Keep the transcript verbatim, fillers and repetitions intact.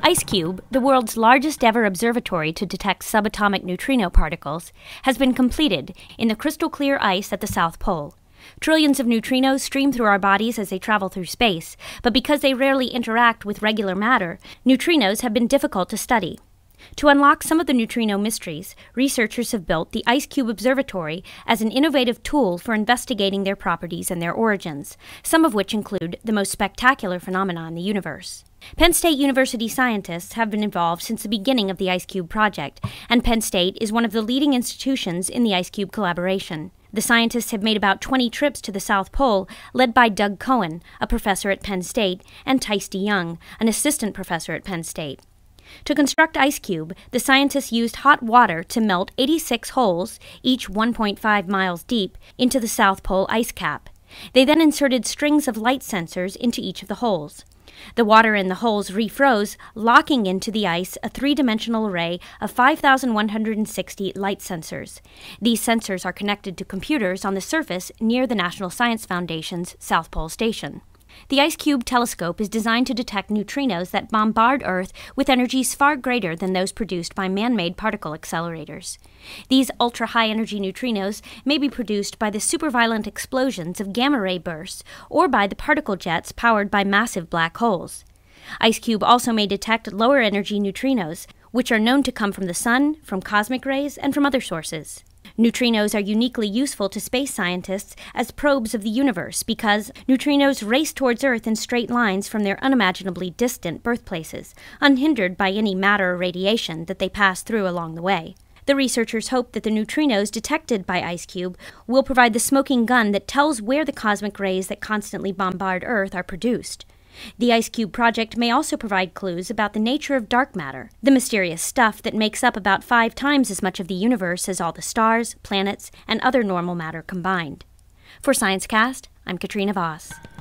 IceCube, the world's largest ever observatory to detect subatomic neutrino particles, has been completed in the crystal-clear ice at the South Pole. Trillions of neutrinos stream through our bodies as they travel through space, but because they rarely interact with regular matter, neutrinos have been difficult to study. To unlock some of the neutrino mysteries, researchers have built the IceCube Observatory as an innovative tool for investigating their properties and their origins, some of which include the most spectacular phenomena in the universe. Penn State University scientists have been involved since the beginning of the IceCube project, and Penn State is one of the leading institutions in the IceCube collaboration. The scientists have made about twenty trips to the South Pole, led by Doug Cohen, a professor at Penn State, and Tice DeYoung, an assistant professor at Penn State. To construct IceCube, the scientists used hot water to melt eighty-six holes, each one point five miles deep, into the South Pole ice cap. They then inserted strings of light sensors into each of the holes. The water in the holes refroze, locking into the ice a three-dimensional array of five thousand one hundred sixty light sensors. These sensors are connected to computers on the surface near the National Science Foundation's South Pole Station. The IceCube telescope is designed to detect neutrinos that bombard Earth with energies far greater than those produced by man-made particle accelerators. These ultra-high-energy neutrinos may be produced by the superviolent explosions of gamma-ray bursts or by the particle jets powered by massive black holes. IceCube also may detect lower-energy neutrinos, which are known to come from the sun, from cosmic rays, and from other sources. Neutrinos are uniquely useful to space scientists as probes of the universe because neutrinos race towards Earth in straight lines from their unimaginably distant birthplaces, unhindered by any matter or radiation that they pass through along the way. The researchers hope that the neutrinos detected by IceCube will provide the smoking gun that tells where the cosmic rays that constantly bombard Earth are produced. The IceCube project may also provide clues about the nature of dark matter, the mysterious stuff that makes up about five times as much of the universe as all the stars, planets, and other normal matter combined. For ScienceCast, I'm Katrina Voss.